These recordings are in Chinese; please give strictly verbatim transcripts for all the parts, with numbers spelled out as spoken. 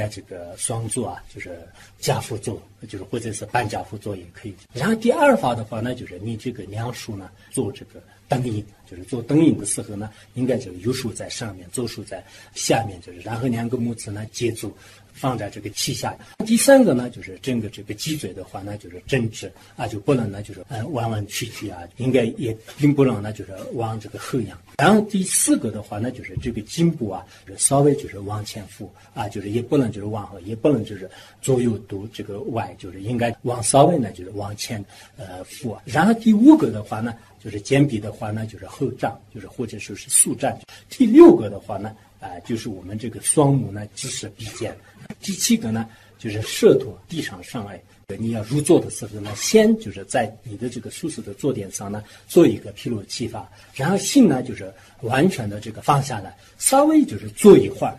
该这个双坐啊，就是家父坐，就是或者是半家父坐也可以。然后第二法的话呢，就是你这个两手呢做这个灯影，就是做灯影的时候呢，应该这个右手在上面，左手在下面，就是然后两个拇指呢接住。放在这个膝下。第三个呢，就是整个这个脊椎的话呢，就是正直啊，就不能呢就是呃弯弯曲曲啊，应该也并不能呢就是往这个后仰。然后第四个的话呢，就是这个颈部啊，就是稍微就是往前俯啊，就是也不能就是往后，也不能就是左右都这个歪，就是应该往稍微呢就是往前呃俯。然后第五个的话呢，就是肩臂的话呢，就是后胀，就是或者说是速站。第六个的话呢。啊、呃，就是我们这个双目呢，直视鼻尖。第七个呢，就是舌头地上上来。你要入座的时候呢，先就是在你的这个舒适的坐垫上呢，做一个披露气法，然后心呢就是完全的这个放下来，稍微就是坐一会儿。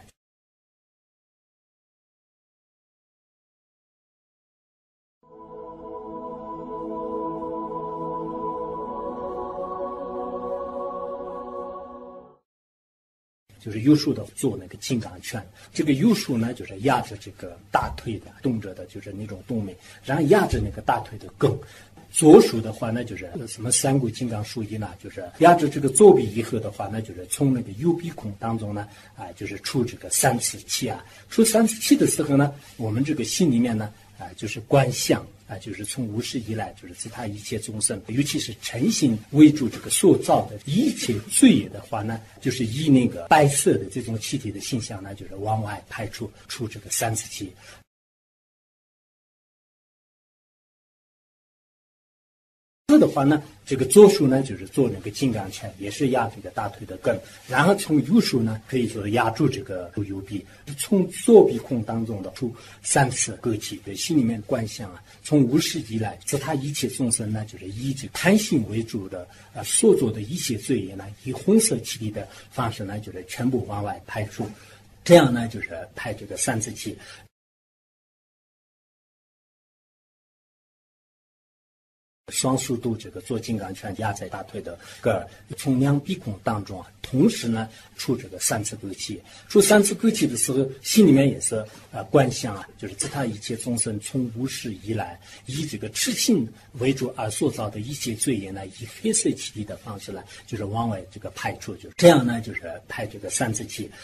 就是右手的做那个金刚拳，这个右手呢就是压着这个大腿的动着的，就是那种动脉，然后压着那个大腿的根。左手的话呢，就是什么三股金刚术一呢，就是压着这个左臂以后的话呢，就是从那个右鼻孔当中呢，啊、呃，就是出这个三次气啊。出三次气的时候呢，我们这个心里面呢，啊、呃，就是观想。啊，就是从无始以来，就是其他一切众生，尤其是诚心为主这个塑造的一切罪业的话呢，就是以那个白色的这种气体的形象呢，就是往外排出出这个三次气。的话呢，这个左手呢就是做那个金刚拳，也是压这个大腿的根，然后从右手呢可以说压住这个右臂，从左鼻孔当中的出三次割气，对心里面观想啊，从无始以来，自他一切众生呢，就是以这个贪心为主的啊、呃、所做的一切罪业呢，以红色气体的方式呢，就是全部往外排出，这样呢就是排这个三次气。双手都这个做金刚拳压在大腿的根儿，从两鼻孔当中啊，同时呢出这个三次割气。出三次割气的时候，心里面也是呃观想啊，就是自他一切众生从无始以来，以这个痴心为主而塑造的一切罪业呢，以黑色气体的方式呢，就是往外这个排出，就是这样呢，就是排这个三次气。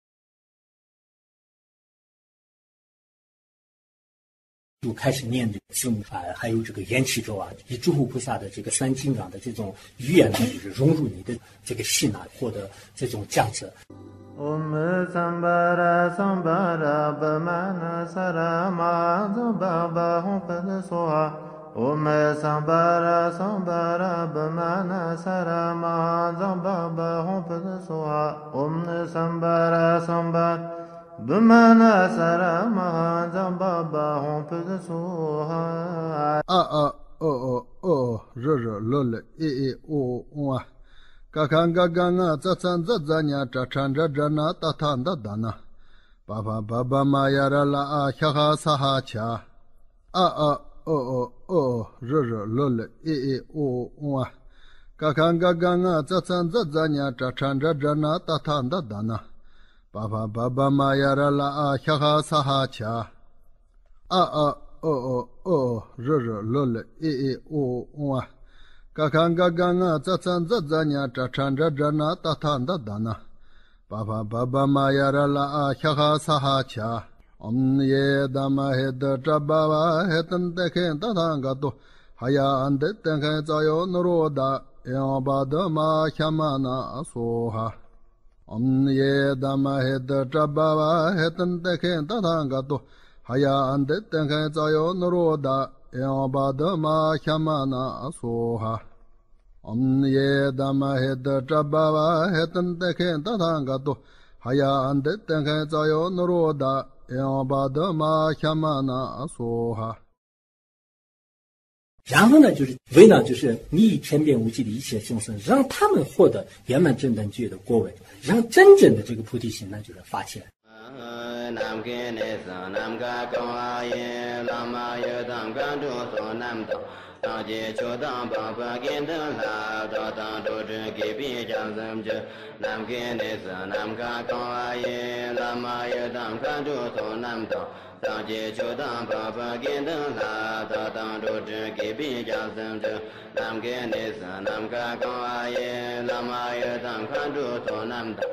就开始念这个字母啊，还有这个缘起咒啊，以诸佛菩萨的这个三金刚的这种语言呢，就是融入你的这个心啊，获得这种价值。Om Sambara Sambara Bhamana Sarama Zambaba Hum Pada Soha Om Sambara Sambara Bhamana Sarama Zambaba Hum Pada Soha Om Sambara Sambara Bhamana Sarama Zambaba Hum Pada Soha A A O O O R R L L E E O O Kakanga ganga zatsan zatzanya chachan jajana tatanda dana. Baba baba mayara la a kyaha saha cha. A a o o o r r l l e e o o. Kakanga ganga zatsan zatzanya chachan jajana tatanda dana. Baba baba mayara la a kyaha saha cha. A a o o o r r l l e e o o. Kakanga ganga zatsan zatzanya chachan jajana tatanda dana. Baba baba mayara la a kyaha saha cha. Om ye dama heda jababa hetan teken tatanga to. Haya ande tenken zayo nuroda. Eobada ma kyamana soha. Om ye dama heda jababa hetan teken tatanga to. Haya ande tenken zayo nuroda. Eobada ma kyamana soha. Om ye dama heda jababa hetan teken tatanga to. Haya ande tenken zayo nuroda. Eobada ma kyamana soha。然后呢，就是为了就是你以天变无际的一切众生，让他们获得圆满正等觉的果位，让真正的这个菩提心呢，就是发起来。 nam ke ne sa nam ka ka ye lama ye dam ka do so nam do当街求当帮帮跟的啦，到当都真给别讲什么？南给那是南看高啊耶，拉玛也当看住从南到，当街求当帮帮跟的啦，到当都真给别讲什么？南给那是南看高啊耶，拉玛也当看住从南到。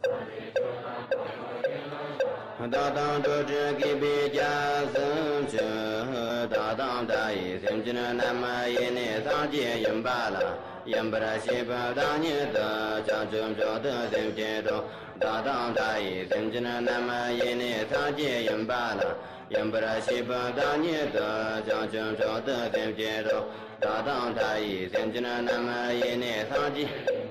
大当都只给别家生去，大当大一生去那那么一年上街人罢了，人不了西北当年的将军说的生街中，大当大一生去那那么一年上街人罢了，人不了西北当年的将军说的生街中，大当大一生去那那么一年上街。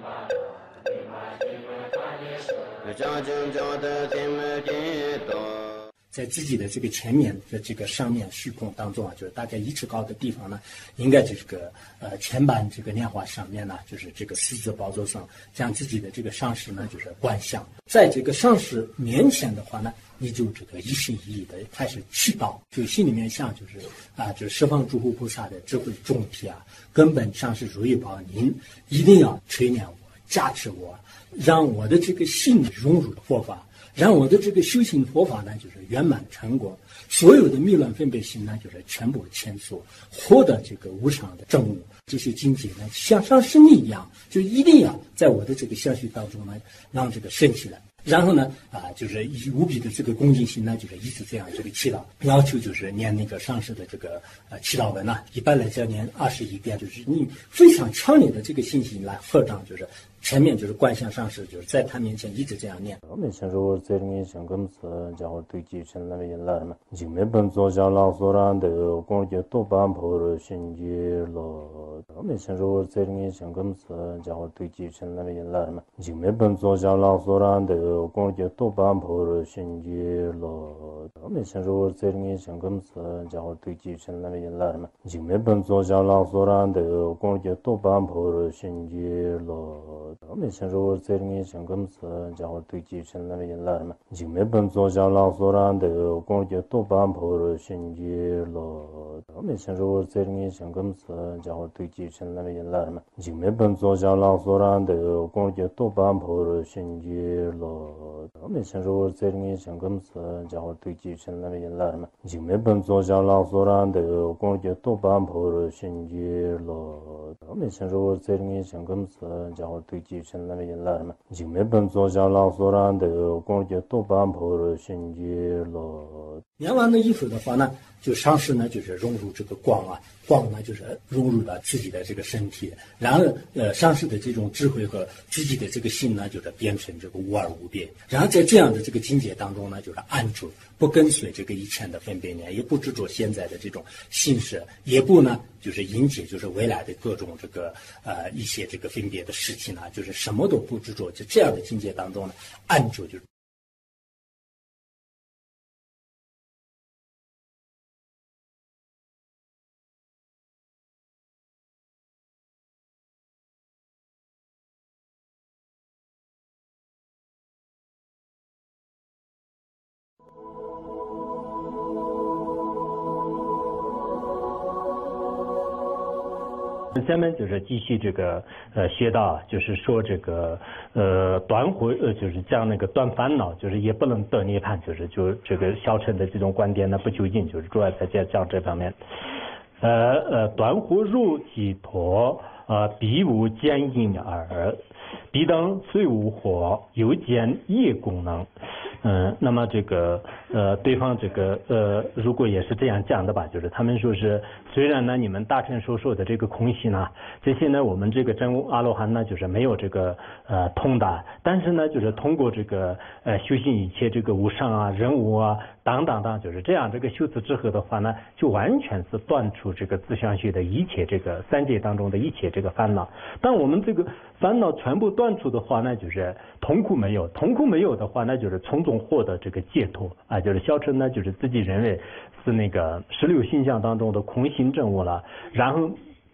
在自己的这个前面的这个上面虚空当中啊，就是大概一尺高的地方呢，应该这个呃前板这个莲花上面呢，就是这个四字宝座上，将自己的这个上师呢就是观想，在这个上师面前的话呢，你就这个一心一意的开始祈祷，就心里面想就是啊，就是十方诸佛菩萨的智慧众体啊，根本上是如意宝，您一定要垂念我，加持我，让我的这个心融入佛法。让我的这个修行佛法呢，就是圆满成果，所有的迷乱分别心呢，就是全部迁缩，获得这个无上的正悟。这些境界呢，像上师你一样，就一定要在我的这个相续当中呢，让这个升起来。然后呢，啊，就是以无比的这个恭敬心呢，就是一直这样这个祈祷，要求就是念那个上师的这个呃祈祷文呢、啊，一般来讲念二十一遍，就是你非常强烈的这个信心来合掌，就是前面就是观想上师，就是在他面前一直这样念。 我们先说这里想跟此家伙对继承那边来嘛，就没本做下老所然的工作多半破了心结了。我们先说这里想跟此家伙对继承那边来嘛，就没本做下老所然的工作多半破了心结了。我们先说这里想跟此家伙对继承那边来嘛，就没本做下老所然的工作多半破了心结了。我们先说这里想跟此家伙对继承那边来嘛，就没本做下老所然的工作多半破了心结了。我们先说这里想跟此家伙对继承那边来嘛，就没本做下老所然的工作多半破了心结了。我们先说这里想跟此家伙对继承那边来嘛，就没本做下老所然的工作多半破了心结了。我们先说这里想跟此家伙对继承那边来嘛，就没本做下老所然的工作多半破了心结了。 念完了以后的话呢，就上师呢就是融入这个光啊，光呢就是融入了自己的这个身体，然后呃上师的这种智慧和自己的这个心呢，就是变成这个无二无别。然后在这样的这个境界当中呢，就是安住，不跟随这个以前的分别念，也不执着现在的这种形式，也不呢就是迎接就是未来的各种这个呃一些这个分别的事情呢，就是什么都不执着，就这样的境界当中呢，安住就是。 下面就是继续这个呃学到，就是说这个呃断惑呃就是讲那个断烦恼，就是也不能得涅槃，就是就这个小乘的这种观点呢不究竟，就是主要在讲讲这方面。呃呃断惑入解脱，呃必无见因耳，必当虽无惑，有见业功能。嗯，那么这个呃，对方这个呃，如果也是这样讲的吧，就是他们说是，虽然呢你们大乘所说的这个空性呢，这些呢我们这个真悟阿罗汉呢就是没有这个呃通达，但是呢就是通过这个呃修行一切这个无上啊、人无啊等等等，就是这样这个修持之后的话呢，就完全是断除这个自相续的一切这个三界当中的一切这个烦恼。当我们这个烦恼全部断除的话呢，就是痛苦没有，痛苦没有的话呢，就是从中获得这个解脱啊，就是小乘呢，就是自己认为是那个十六心相当中的空性正悟了，然后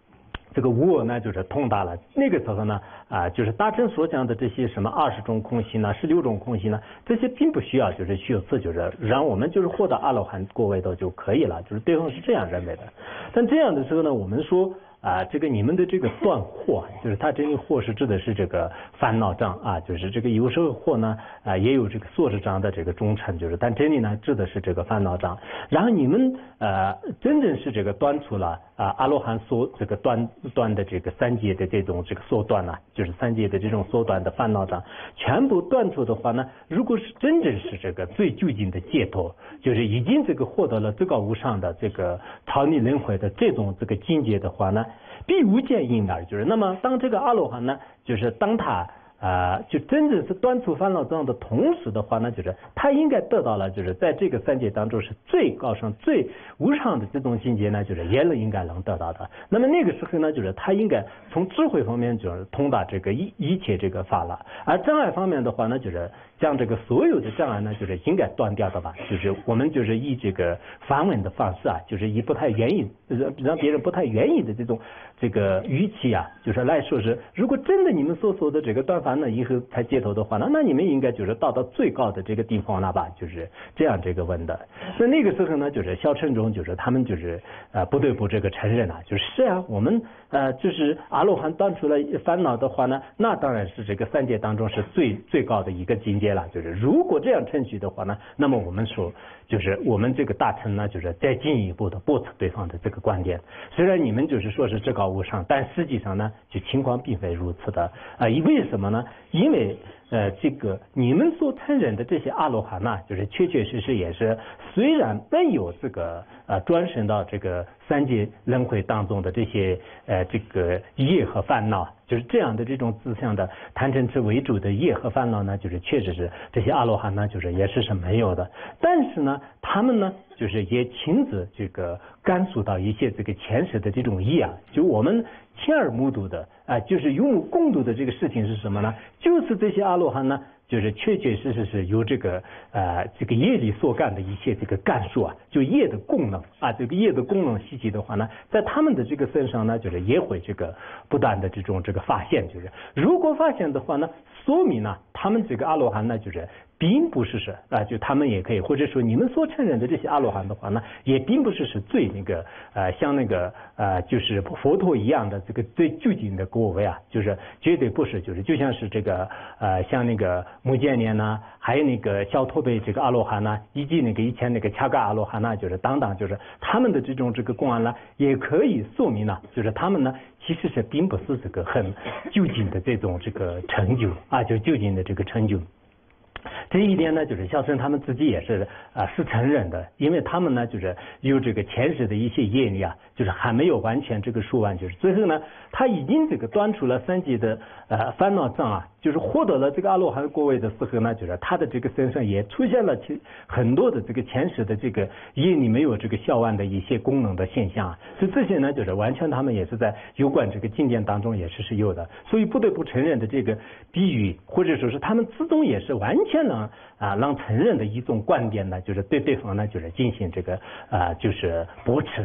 这个无我呢，就是通达了。那个时候呢，啊、呃，就是大乘所讲的这些什么二十种空性呢，十六种空性呢，这些并不需要，就是修辞，就是让我们就是获得阿罗汉果位的就可以了，就是对方是这样认为的。但这样的时候呢，我们说。啊，这个你们的这个断惑，就是它这个惑是指的是这个烦恼障啊，就是这个有时候惑呢啊也有这个素质障的这个中称，就是但这里呢指的是这个烦恼障。然后你们呃真正是这个断除了啊阿罗汉所这个断断的这个三界的这种这个缩断呢、啊，就是三界的这种缩断的烦恼障，全部断除的话呢，如果是真正是这个最究竟的解脱，就是已经这个获得了最高无上的这个超逆轮回的这种这个境界的话呢。必无见因而就是，那么当这个阿罗汉呢，就是当他啊、呃，就真正是断除烦恼障的同时的话呢，就是他应该得到了，就是在这个三界当中是最高尚、最无上的这种境界呢，就是也能应该能得到的。那么那个时候呢，就是他应该从智慧方面就是通达这个一一切这个法了，而障碍方面的话呢，就是将这个所有的障碍呢，就是应该断掉的吧。就是我们就是以这个反问的方式啊，就是以不太愿意让让别人不太愿意的这种这个语气啊，就是来说是，如果真的你们所说的这个断烦呢以后才解脱的话呢，那你们应该就是到达最高的这个地方了吧，就是这样这个问的。那那个时候呢，就是小乘中就是他们就是呃不得不这个承认啊，就是是啊，我们呃就是阿罗汉断除了烦恼的话呢，那当然是这个三界当中是最最高的一个境界了。就是如果这样称许的话呢，那么我们说就是我们这个大乘呢，就是再进一步的驳斥对方的这个观点。虽然你们就是说是至高无上，但实际上呢，就情况并非如此的啊、呃。为什么呢？因为呃，这个你们所承认的这些阿罗汉呢，就是确确实实也是虽然没有这个呃转生到这个三界轮回当中的这些呃这个业和烦恼，就是这样的这种自相的贪嗔痴为主的业和烦恼呢，就是确实是这些阿罗汉呢，就是也是是没有的。但是呢，他们呢，就是也亲自这个感受到一些这个前世的这种业啊，就我们亲耳目睹的啊、呃，就是有目共睹的这个事情是什么呢？就是这些阿罗汉呢，就是确确实实是由这个呃这个业力所干的一些这个干数啊，就业的功能啊，这个业的功能习气的话呢，在他们的这个身上呢，就是也会这个不断的这种这个发现，就是如果发现的话呢，说明呢，他们这个阿罗汉呢，就是并不是是啊，就他们也可以，或者说你们所承认的这些阿罗汉的话呢，也并不是是最那个呃像那个呃就是佛陀一样的这个最究竟的果位啊，就是绝对不是，就是就像是这个呃像那个目犍连呢，还有那个小陀贝这个阿罗汉呢，以及那个以前那个恰嘎阿罗汉呢，就是等等，就是他们的这种这个公案呢，也可以说明呢，就是他们呢其实是并不是这个很究竟的这种这个成就啊，就究竟的这个成就。这一点呢，就是小乘他们自己也是啊、呃、是承认的，因为他们呢就是有这个前世的一些业力啊，就是还没有完全这个说完，就是最后呢他已经这个断除了三界的呃烦恼障啊，就是获得了这个阿罗汉果位的时候呢，就是他的这个身上也出现了其很多的这个前世的这个业力没有这个消完的一些功能的现象啊，所以这些呢就是完全他们也是在有关这个经典当中也是是有的，所以不得不承认的这个比喻或者说是他们自动也是完全能啊让承认的一种观点呢，就是对对方呢就是进行这个啊就是驳斥。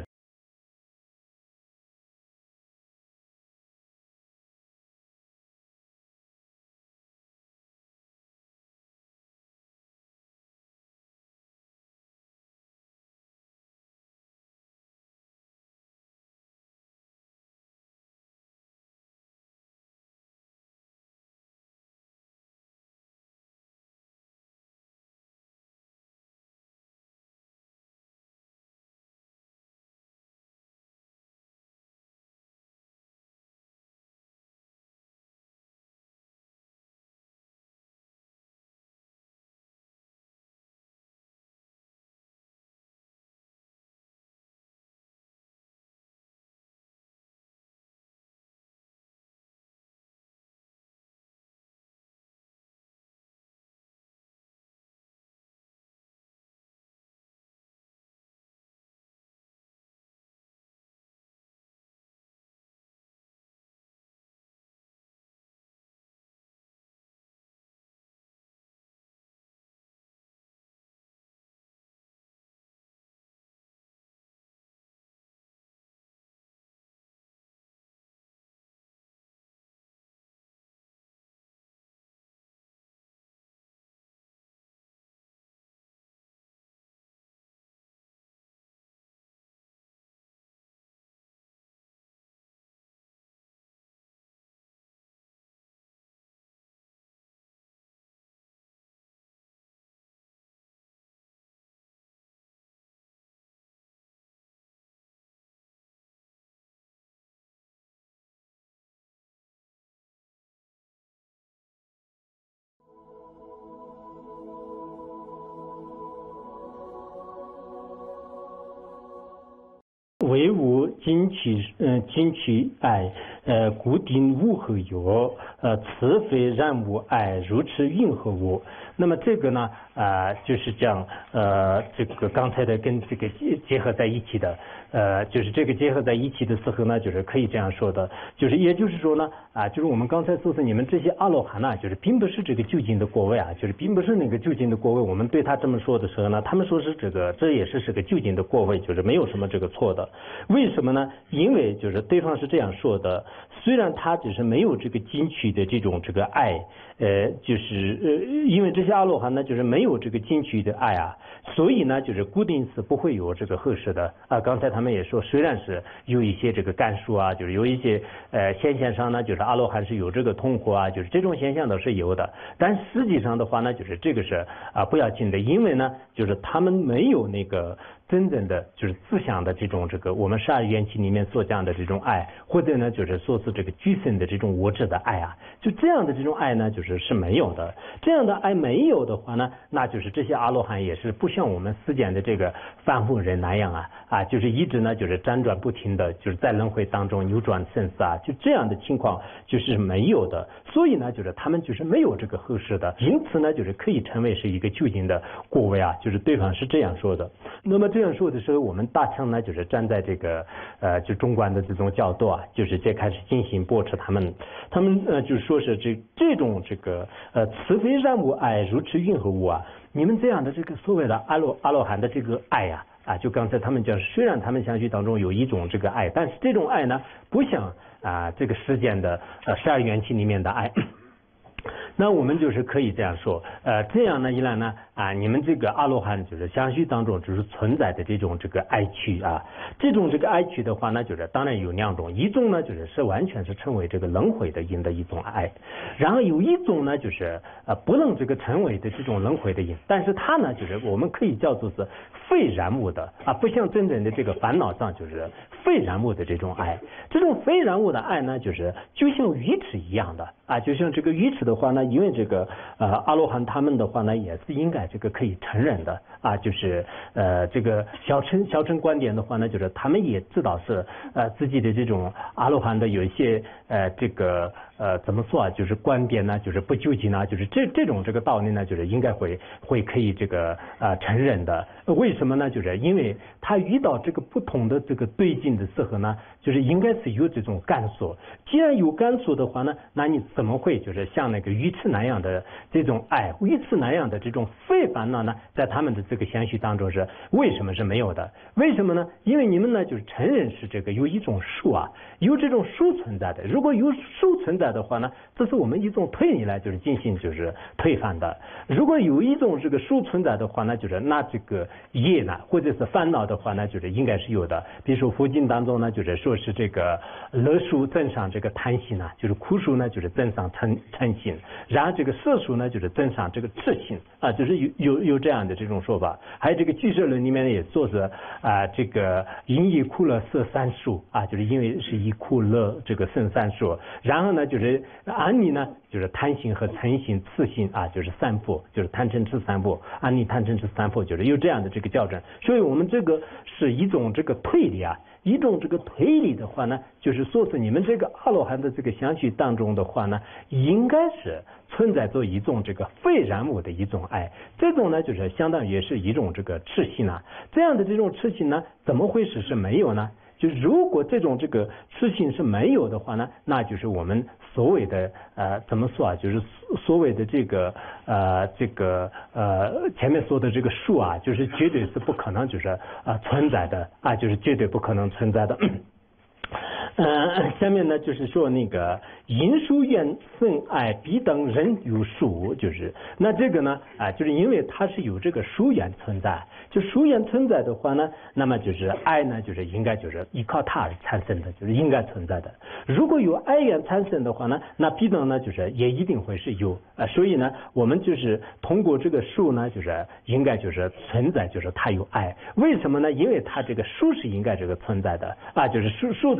唯物精取嗯精取爱呃固定物和有呃此非然物爱如此运合物。那么这个呢啊、呃、就是讲呃这个刚才的跟这个结合在一起的呃就是这个结合在一起的时候呢，就是可以这样说的，就是也就是说呢啊就是我们刚才说是你们这些阿罗汉呢，就是并不是这个究竟的果位啊，就是并不是那个究竟的果位。我们对他这么说的时候呢，他们说是这个这也是是个究竟的果位，就是没有什么这个错的。为什么呢？因为就是对方是这样说的，虽然他只是没有这个进取的这种这个爱，呃，就是呃，因为这些阿罗汉呢，就是没有这个进取的爱啊，所以呢，就是固定是不会有这个合适的啊。刚才他们也说，虽然是有一些这个干数啊，就是有一些呃现象上呢，就是阿罗汉是有这个通活啊，就是这种现象都是有的，但实际上的话呢，就是这个是啊不要紧的，因为呢，就是他们没有那个。真正的就是自想的这种这个我们十二缘起里面所讲的这种爱，或者呢就是说是这个具身的这种我执的爱啊，就这样的这种爱呢就是是没有的。这样的爱没有的话呢，那就是这些阿罗汉也是不像我们世间的这个凡夫人那样啊啊，就是一直呢就是辗转不停的，就是在轮回当中扭转生死啊，就这样的情况就是没有的。所以呢就是他们就是没有这个合适的，因此呢就是可以成为是一个究竟的果位啊，就是对方是这样说的。那么这样说的时候，我们大乘呢就是站在这个呃就中观的这种角度啊，就是再开始进行驳斥他们，他们呃就是说是这这种这个呃慈非然物爱如此运合物啊，你们这样的这个所谓的阿罗阿罗汉的这个爱呀啊，就刚才他们讲，虽然他们相续当中有一种这个爱，但是这种爱呢不像啊这个世间的呃十二缘起里面的爱。那我们就是可以这样说，呃，这样呢一来呢，啊，你们这个阿罗汉就是相续当中就是存在的这种这个爱趣啊，这种这个爱趣的话呢，就是当然有两种，一种呢就是是完全是称为这个轮回的因的一种爱，然后有一种呢就是呃不能这个称为的这种轮回的因，但是它呢就是我们可以叫做是非然物的啊，不像真正的这个烦恼上就是非然物的这种爱，这种非然物的爱呢，就是就像愚痴一样的啊，就像这个愚痴的话呢，因为这个呃阿罗汉他们的话呢，也是应该这个可以承认的啊，就是呃这个小乘小乘观点的话呢，就是他们也知道是呃自己的这种阿罗汉的有一些呃这个呃怎么说啊，就是观点呢，就是不究竟啊，就是这这种这个道理呢，就是应该会会可以这个呃承认的。为什么呢？就是因为他遇到这个不同的这个对境的时候呢，就是应该是有这种感受。既然有感受的话呢，那你怎么会就是像那个愚痴那样的这种爱，愚痴那样的这种非烦恼呢？在他们的这个相续当中是为什么是没有的？为什么呢？因为你们呢就是承认是这个有一种数啊，有这种数存在的。如果有数存在的话呢，这是我们一种推理来就是进行就是推翻的。如果有一种这个数存在的话呢，就是那这个业呢或者是烦恼的话呢，就是应该是有的。比如说佛经当中呢，就是说是这个乐数增上这个贪心啊，就是苦数呢就是增上嗔嗔心，然后这个色数呢就是增上这个痴心啊，就是有有有这样的这种说法。还有这个俱舍论里面也说是啊，这个因以苦乐色三数啊，就是因为是以苦乐这个生三数，然后呢就是安尼呢就是贪心和嗔心痴心啊，就是三缚，就是贪嗔痴三缚，安尼贪嗔痴三缚，就是有这样的这个校正。所以我们这个是一种这个推理啊，一种这个推理的话呢，就是说是你们这个阿罗汉的这个相续当中的话呢，应该是存在着一种这个非然物的一种爱，这种呢就是相当于也是一种这个痴心啊，这样的这种痴心呢，怎么会是是没有呢？就如果这种这个痴心是没有的话呢，那就是我们所谓的呃怎么说啊，就是所谓的这个呃这个呃前面说的这个数啊，就是绝对是不可能就是啊、呃、存在的啊，就是绝对不可能存在的。呃，下面呢就是说那个因数缘生爱彼等人有数，就是那这个呢啊，就是因为它是有这个数缘存在，就数缘存在的话呢，那么就是爱呢就是应该就是依靠它而产生的，就是应该存在的。如果有爱缘产生的话呢，那彼等呢就是也一定会是有啊，所以呢我们就是通过这个数呢，就是应该就是存在，就是它有爱。为什么呢？因为它这个数是应该这个存在的啊，就是数数的这个存在。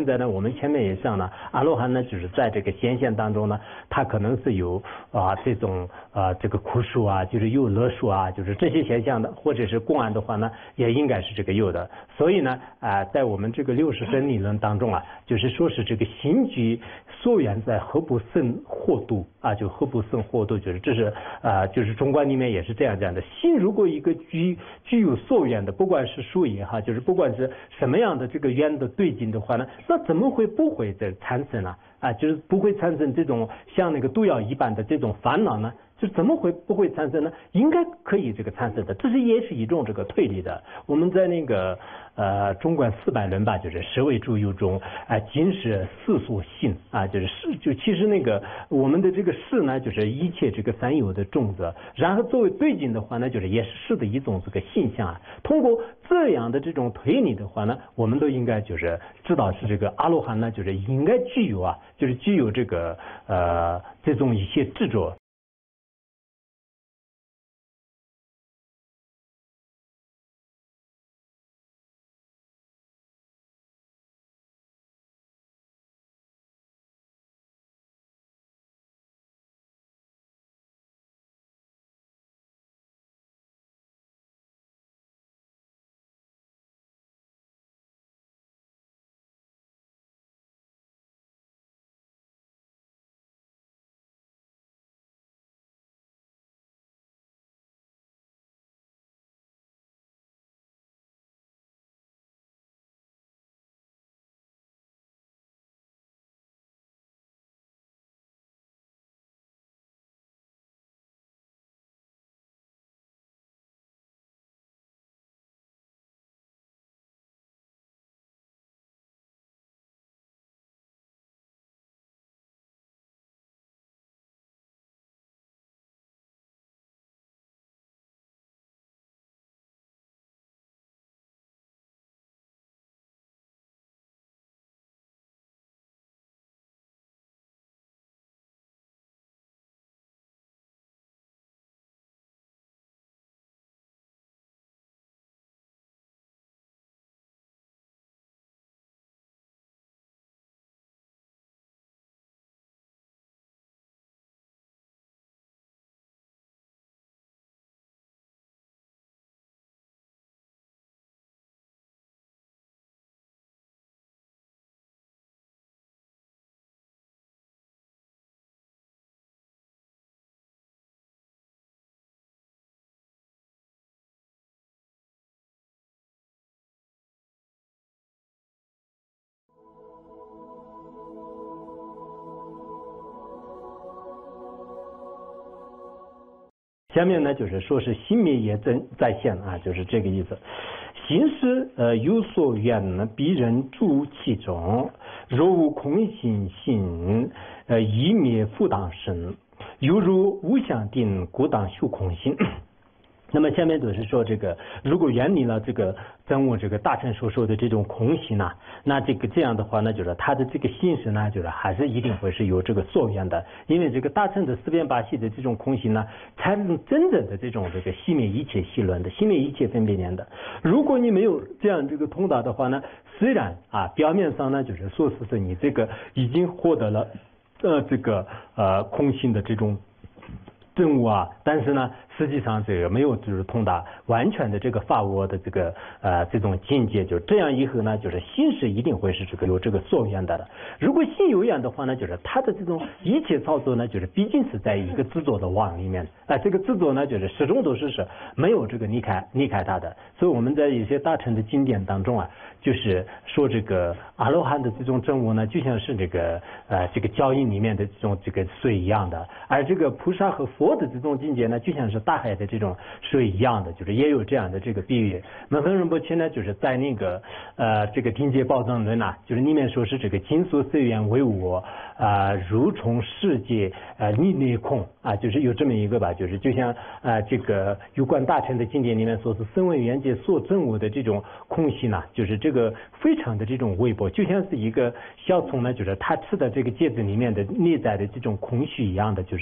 在呢，我们前面也讲了，阿罗汉呢，就是在这个显现当中呢，它可能是有啊这种啊这个苦数啊，就是有乐数啊，就是这些现象的，或者是公案的话呢，也应该是这个有的。所以呢，啊，在我们这个六十分理论当中啊，就是说是这个心具所缘在何不胜惑度啊，就何不胜惑度，就是这是啊，就是中观里面也是这样讲的。心如果一个具具有所缘的，不管是数也哈，就是不管是什么样的这个缘的对境的话呢，那怎么会不会的产生呢？啊，就是不会产生这种像那个毒药一般的这种烦恼呢？就怎么会不会产生呢？应该可以这个产生的，这是也是一种这个推理的。我们在那个呃中观四百论吧，就是十位诸有中啊，尽是四所性啊，就是是就其实那个我们的这个事呢，就是一切这个三有的种子，然后作为对境的话呢，就是也是事的一种这个现象啊。通过这样的这种推理的话呢，我们都应该就是知道是这个阿罗汉呢，就是应该具有啊，就是具有这个呃这种一些执着。下面呢就是说是心灭也在在现啊，就是这个意思。心是呃有所缘呢，必人住其中。若无空心性，呃一灭复当生。犹如无相定，故当修空心。那么下面就是说这个，如果远离了这个真我这个大乘所说的这种空心呢，那这个这样的话呢，就是他的这个心识呢，就是还是一定会是有这个所缘的，因为这个大乘的四边八系的这种空心呢，才能真正的这种这个熄灭一切系论的，熄灭一切分别念的。如果你没有这样这个通达的话呢，虽然啊表面上呢就是说是是你这个已经获得了呃这个呃空心的这种证悟啊，但是呢，实际上这个没有就是通达完全的这个法我的这个呃这种境界，就这样以后呢，就是心识一定会是这个有这个所缘的了。如果心有缘的话呢，就是他的这种一切操作呢，就是毕竟是在一个执着的网里面，啊、呃，这个执着呢，就是始终都是是没有这个离开离开他的。所以我们在一些大乘的经典当中啊，就是说这个阿罗汉的这种证悟呢，就像是这个呃这个交易里面的这种这个水一样的，而这个菩萨和佛的这种境界呢，就像是大海的这种水一样的，就是也有这样的这个比喻。门恒仁波切呢，就是在那个呃这个定界宝藏论呐，就是里面说是这个金属随缘为我啊、呃，如从世界呃逆内空啊，就是有这么一个吧，就是就像啊、呃、这个有关大乘的经典里面说是声闻缘界所证悟的这种空性呐，就是这个非常的这种微薄，就像是一个小虫呢，就是它吃的这个芥子里面的内在的这种空虚一样的，就是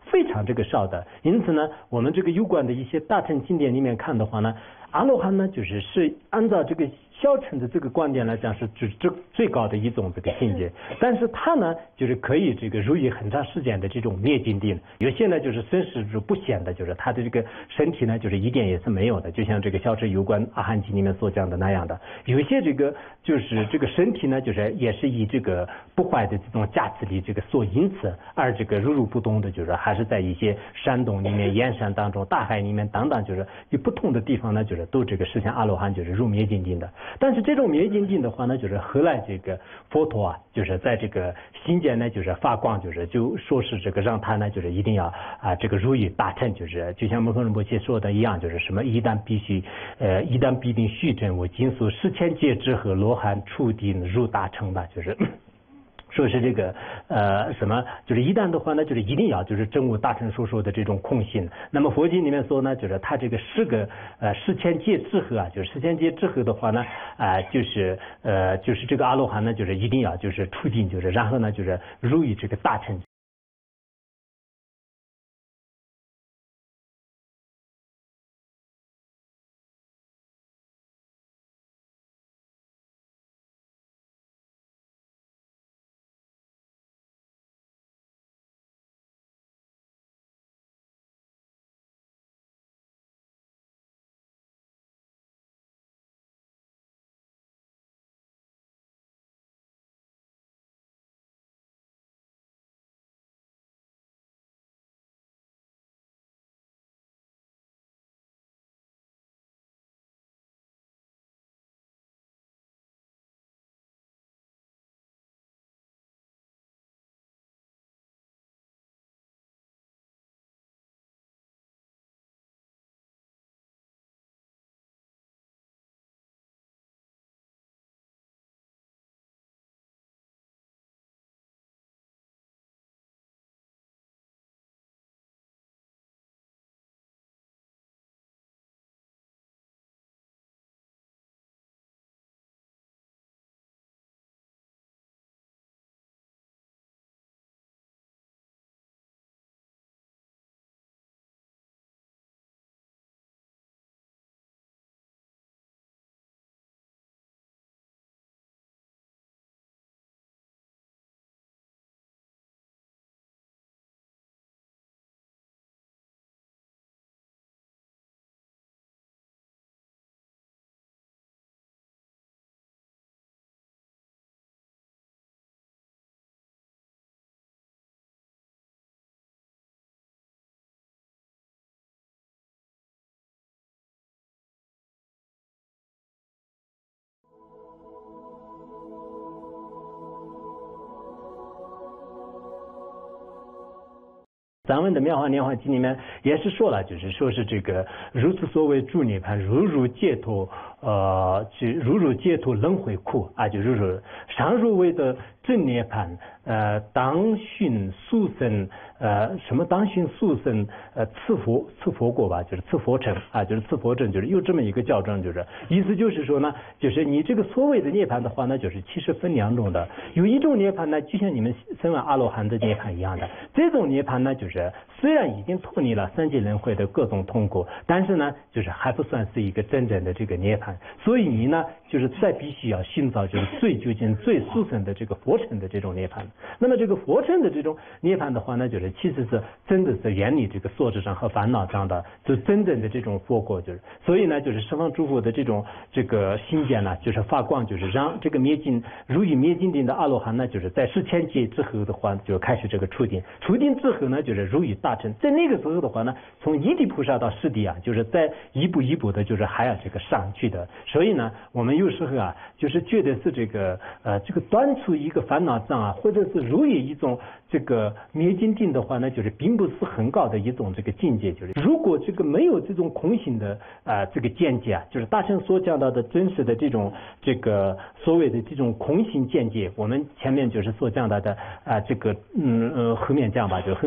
非常这个少的。因此呢，我们这个有关的一些大乘经典里面看的话呢，阿罗汉呢就是是按照这个小乘的这个观点来讲是最最最高的一种这个境界，但是他呢就是可以这个入于很长时间的这种灭尽定，有些呢就是生死是不显的，就是他的这个身体呢就是一点也是没有的，就像这个小乘有关阿含经里面所讲的那样的。有些这个就是这个身体呢就是也是以这个不坏的这种价值力这个所因此而这个如如不动的，就是还是在一些山洞里面、岩山当中、大海里面等等，就是有不同的地方呢，就是都这个实现阿罗汉就是入灭尽定的。但是这种灭尽定的话呢，就是后来这个佛陀啊，就是在这个心间呢，就是发光，就是就说是这个让他呢，就是一定要啊这个入于大乘，就是就像摩诃仁波切说的一样，就是什么一旦必须呃一旦必定须证我尽所十千劫之后罗汉触定入大乘吧，就是。说是这个呃什么，就是一旦的话呢，就是一定要就是证悟大乘所说的这种空性。那么佛经里面说呢，就是他这个十个呃十千劫之后啊，就是十千劫之后的话呢，啊、呃、就是呃就是这个阿罗汉呢，就是一定要就是出定，就是然后呢就是入于这个大乘。咱们的《妙法莲华经》里面也是说了，就是说是这个如此所谓诸涅槃，如如解脱，呃，就如如解脱轮回苦啊，就如如常如为的正涅槃，呃，当寻速生，呃，什么当寻速生，呃，次佛次佛果吧，就是次佛乘啊，就是次佛乘，就是有这么一个教证，就是意思就是说呢，就是你这个所谓的涅槃的话呢，就是其实分两种的，有一种涅槃呢，就像你们声闻阿罗汉的涅槃一样的，这种涅槃呢，就是虽然已经脱离了三界轮回的各种痛苦，但是呢，就是还不算是一个真正的这个涅槃，所以你呢，就是再必须要寻找就是最究竟、最殊胜的这个佛乘的这种涅槃。那么这个佛乘的这种涅槃的话呢，就是其实是真的是远离这个所知障和烦恼障的，就真正的这种佛果，就是所以呢，就是十方诸佛的这种这个心间呢，就是发光，就是让这个灭尽如与灭尽定的阿罗汉呢，就是在十千劫之后的话，就开始这个出定，出定之后呢，就是如与大乘，在那个时候的话呢，从一地菩萨到十地啊，就是在一步一步的，就是还要这个上去的。所以呢，我们有时候啊，就是觉得是这个呃这个断除一个烦恼障啊，或者是如于一种这个灭尽定的话呢，就是并不是很高的一种这个境界。就是如果这个没有这种空性的啊、呃、这个见解啊，就是大乘所讲到的真实的这种这个所谓的这种空性见解，我们前面就是所讲到的啊、呃、这个嗯呃后面讲吧，就后面讲到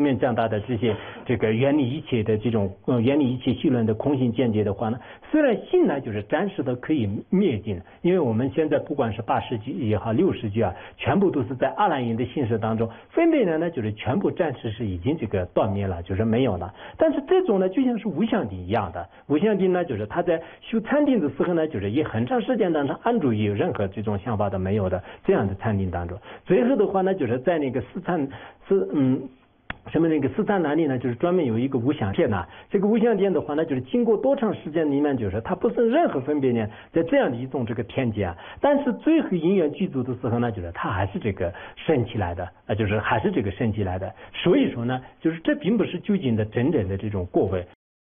达的这些这个远离一切的这种呃远离一切戏论的空性见解的话呢，虽然性呢就是暂时的可以灭尽，因为我们现在不管是八世纪也好六世纪啊，全部都是在阿兰因的性质当中，分别呢呢就是全部暂时是已经这个断灭了，就是没有了。但是这种呢就像是无相定一样的，无相定呢就是他在修禅定的时候呢，就是也很长时间当中安住于任何这种想法都没有的这样的禅定当中。最后的话呢，就是在那个四禅是嗯。什么那个四禅南里呢，就是专门有一个无相殿呐。这个无相殿的话呢，就是经过多长时间里面，就是它不是任何分别念，在这样的一种这个天界啊，但是最后因缘具足的时候呢，就是它还是这个升起来的啊，就是还是这个升起来的。所以说呢，就是这并不是究竟的真正的这种过位。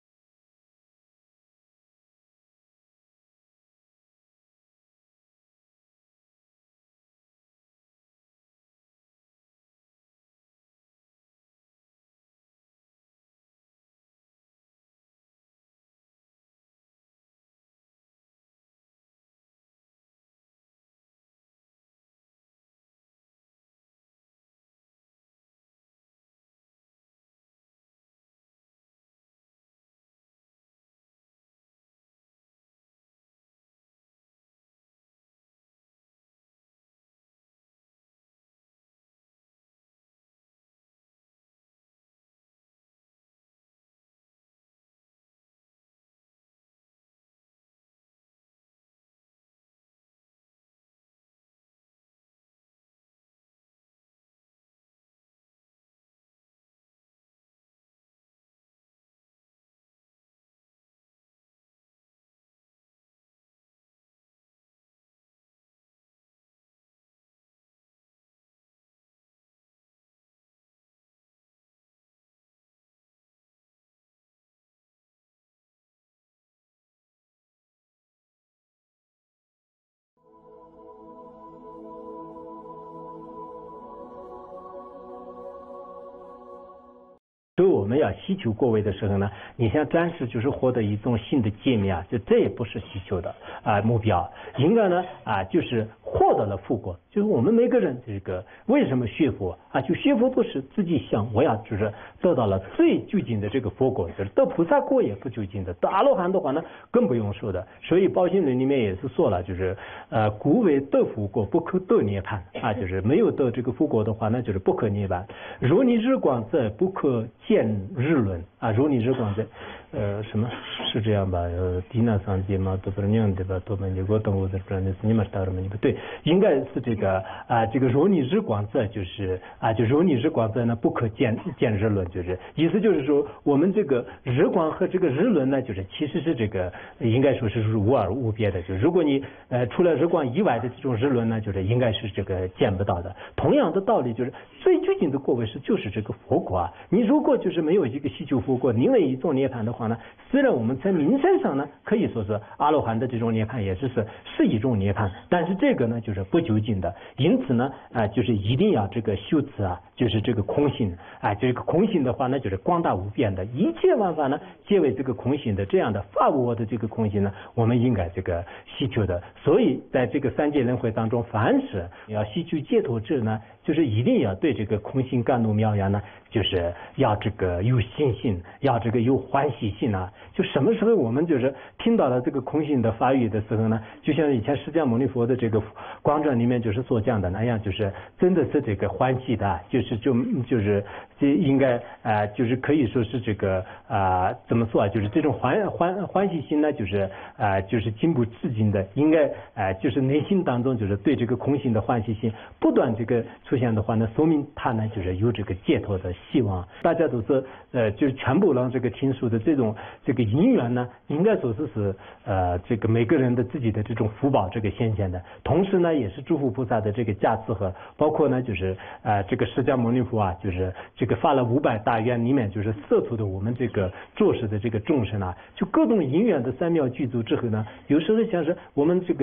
所以我们要希求过位的时候呢，你像暂时就是获得一种新的界面啊，就这也不是希求的啊、呃、目标，应该呢啊、呃、就是获得了复果。就是我们每个人这个为什么学佛啊？就学佛都是自己想，我要就是得到了最究竟的这个佛果，就是得菩萨果也不究竟的，得阿罗汉的话呢更不用说的。所以宝性论里面也是说了，就是呃故为得佛果不可得涅槃啊，就是没有得这个佛果的话呢，就是不可涅槃。如你日光在，不可见日轮啊，如你日光在。呃，什么是这样吧？呃，迪纳桑杰嘛，都不是那样的吧？多门结果动物的不然是你们打什么？不对，应该是这个啊，这个如你日光在就是啊，就如你日光在呢，不可见见日轮，就是意思就是说，我们这个日光和这个日轮呢，就是其实是这个应该说是无二无别的。就如果你呃除了日光以外的这种日轮呢，就是应该是这个见不到的。同样的道理，就是最究竟的果位是就是这个佛果啊。你如果就是没有一个希求佛果，宁为一种涅槃的话呢，虽然我们在名声上呢可以说是阿罗汉的这种涅槃也是是是一种涅槃，但是这个呢就是不究竟的。因此呢啊、呃、就是一定要这个修持啊，就是这个空性啊、呃、这个空性的话呢就是广大无边的，一切万法呢皆为这个空性的，这样的法无我的这个空性呢，我们应该这个希求的。所以在这个三界轮回当中，凡是要希求解脱者呢，就是一定要对这个空性甘露妙呀呢，就是要这个有信心，要这个有欢喜心啊。就什么时候我们就是听到了这个空性的发语的时候呢，就像以前释迦牟尼佛的这个光传里面就是所讲的那样，就是真的是这个欢喜的，就是就就是这应该啊、呃，就是可以说是这个啊、呃，怎么说啊？就是这种欢欢欢喜心呢，就是啊、呃，就是进步至今的，应该啊、呃，就是内心当中就是对这个空性的欢喜心不断这个出现的话呢，说明他呢就是有这个解脱的希望。大家都是呃，就是全部让这个听书的这种这个因缘呢，应该说是是呃这个每个人的自己的这种福报这个显现的，同时呢也是诸佛菩萨的这个加持和包括呢就是呃这个释迦牟尼佛啊，就是这个发了五百大愿里面就是摄出的我们这个做事的这个众生啊，就各种因缘的三妙具足之后呢，有时候像是我们这个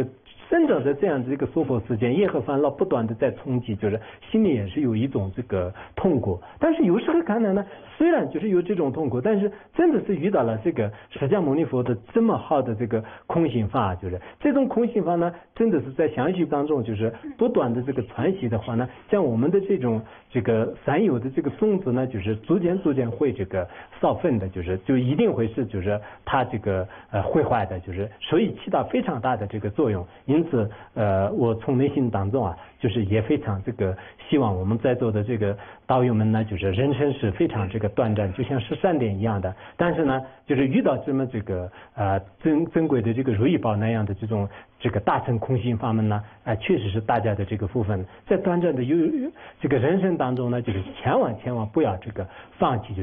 真的在这样的一个娑婆世间，耶和烦恼不断的在冲击，就是心里也是有一种这个痛苦。但是有时候看来呢，虽然就是有这种痛苦，但是真的是遇到了这个释迦牟尼佛的这么好的这个空行法，就是这种空行法呢，真的是在详细当中就是不断的这个传习的话呢，像我们的这种这个散有的这个种子呢，就是逐渐逐渐会这个烧粪的，就是就一定会是就是它这个呃会坏的，就是所以起到非常大的这个作用。因此呃我从内心当中啊，就是也非常这个希望我们在座的这个道友们呢，就是人生是非常这个短暂，就像十三点一样的，但是呢就是遇到这么这个呃珍珍贵的这个如意宝那样的这种这个大乘空性法门呢，哎、呃，确实是大家的这个福分，在短暂的有这个人生当中呢，就是千万千万不要这个放弃。就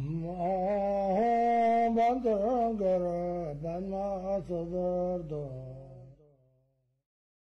Om